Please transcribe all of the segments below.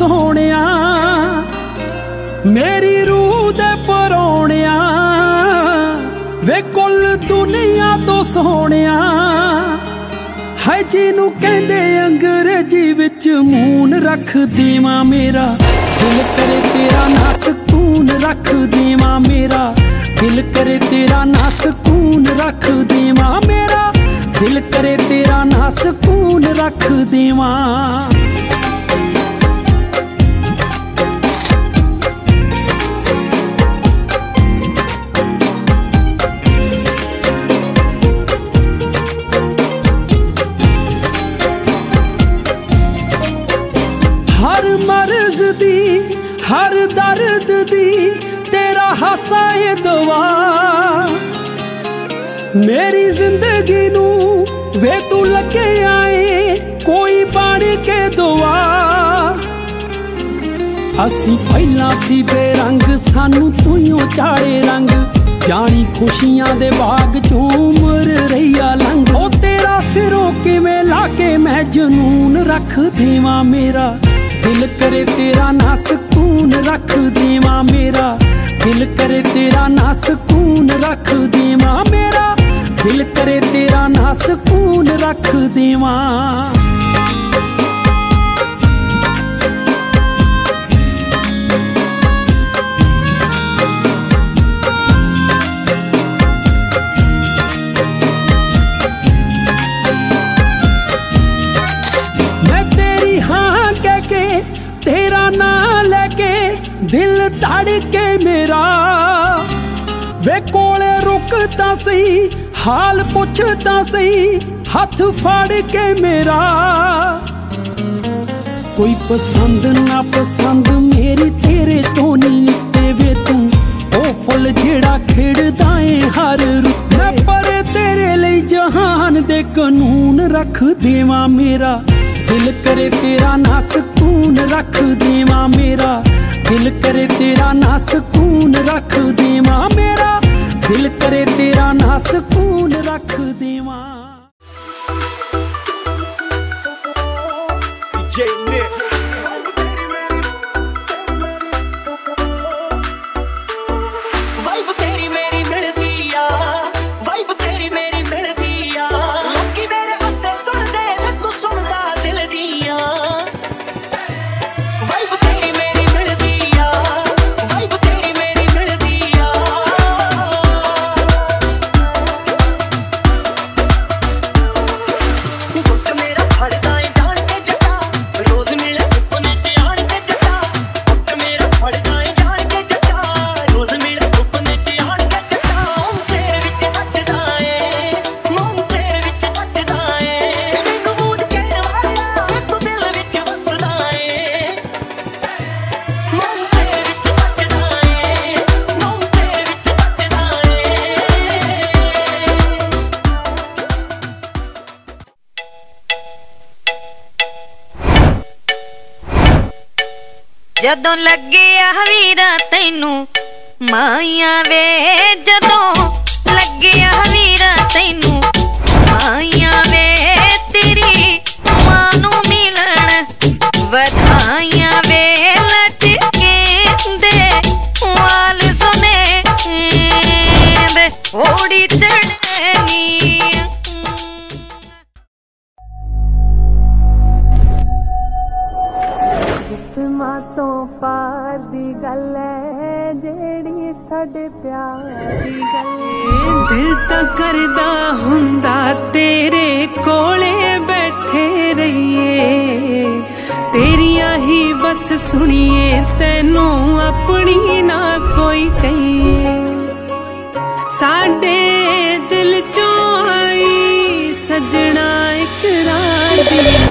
सोहणिया मेरी रूह दे परौणिया वे कुल दुनिया तो सोहणिया है जिनू कहंदे अंग्रेजी विच मून रख देवां मेरा दिल करे तेरा ना सुकून रख देवां मेरा दिल करे तेरा ना सुकून रख देवां मेरा दिल करे तेरा ना सुकून रख देवां। हर मर्ज दी हर दर्द दी तेरा हासा ये दुआ मेरी जिंदगी नू वे तू लगे आए कोई बन के दुआ। असी पहला सी बेरंग सानू तूं चाड़े रंग जानी खुशियां दे बाग चों उम्र रहिया लंघ ओ तेरा सिरों किवें लाके मैं जनून रख देवां मेरा दिल करे तेरा ना सुकून रख देवां मेरा दिल करे तेरा ना सुकून रख देवां मेरा दिल करे तेरा ना सुकून रख देवां। मैं तेरी हाँ कह के तेरा ना लेके दिल धड़के मेरा वे कोले रुकता सही हाल पुछता सही हाथ फाड़ के मेरा कोई पसंद ना पसंद मेरी तेरे तो नहीं ते वे तू ओ फुल जेड़ा खिड़दा है हर रुत मैं पर तेरे लिए जहान दे कानून रख देवां मेरा दिल करे तेरा ना सुकून रख देवां मेरा दिल करे तेरा ना सुकून रख देवां मेरा दिल करे तेरा ना सुकून रख देवां। जदों लगे वीरा तैनू माइया वे जदों लगे वीरा तैनू माइया वे तेरी मां नू मिलन वधाइयां वे लटके दे वाल सुने दे ओड़ी चढ़नी तो पार दी गल है जेड़ी साडे प्यार दी गल दिल तो करदा हुंदा तेरे कोले बैठे रहिए तेरिया ही बस सुनिए तेनू अपनी ना कोई कहिए साडे दिल चों आई सजना इकरार दी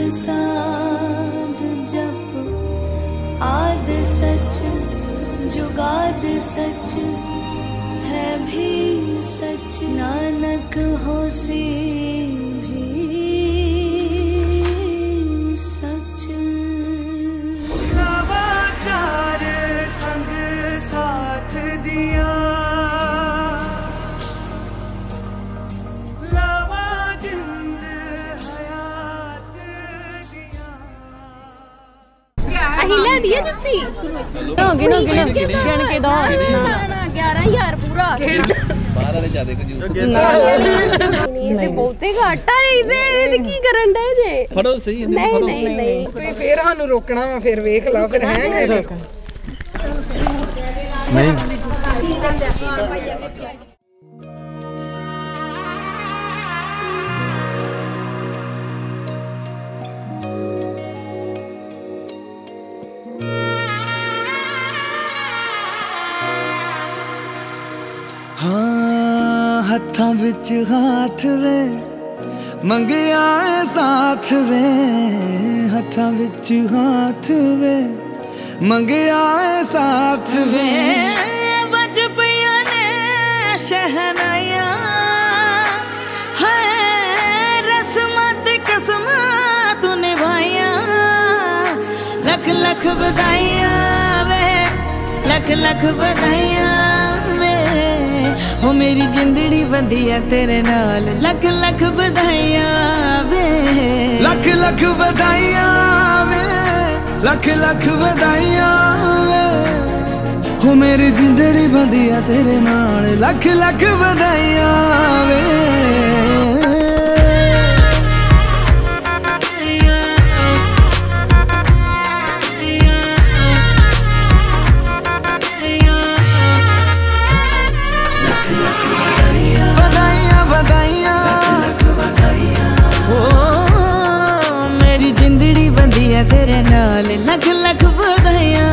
साध जप आद सच जुगाद सच है भी सच नानक होसी भी सच। नवाचार संग साथ दिया लावा जिंद हयात दिया। अहिला दिया जुत्ती गिनो गिन के दो 11,000 पूरा 12 ਦੇ ਜ਼ਿਆਦਾ ਕੰਜੂਸ ਤੇ ਬਹੁਤੇ ਘੱਟ ਆ ਰਹੀ ਤੇ ਇਹ ਕੀ ਕਰਨ ਦੇ ਜੇ ਫੜੋ ਸਹੀ ਇਹਨੂੰ ਨਹੀਂ ਫੜੋ ਨਹੀਂ ਨਹੀਂ ਤੁਸੀਂ ਫੇਰ ਸਾਨੂੰ ਰੋਕਣਾ ਵਾ ਫੇਰ ਵੇਖ ਲਾ ਫਿਰ ਹੈ ਨਹੀਂ हत्थां विच हाथ वे मंगिया साथ वे हत्थां विच हाथ वे मंगिया साथ वे बज पिया ने शहनाया है रस्मत कसम तू निभाया लख लख बधाइयां वे लख लख बधाइयां हो मेरी जिंदड़ी बंधी है तेरे नाल लख लख बधाइयां वे लख लख बधाइयां वे लख लख बधाइयां वे हो मेरी जिंदड़ी बंधी है तेरे नाल लख लख बधाइयां वे। तेरे नाल लख लख बधाइयां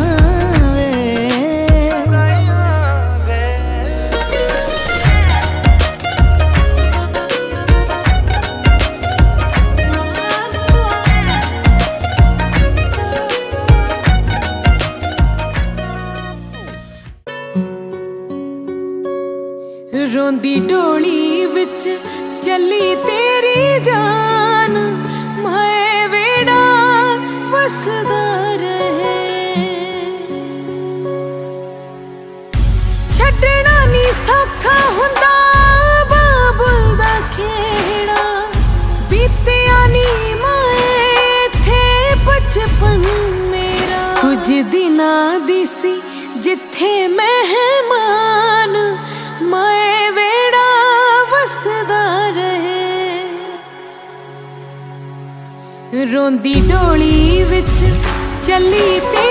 रोंदी डोली विच चली तेरी जान मैं वेड़ा वसदा रहे छड्डना नी सौखा हुंदा बाबुल दा खेड़ा बीतिया नी माए थे बचपन मेरा कुछ दिना दी सी जिथे मेहमान मैं वेड़ा वसदा रहे रोंदी डोली विच चली ते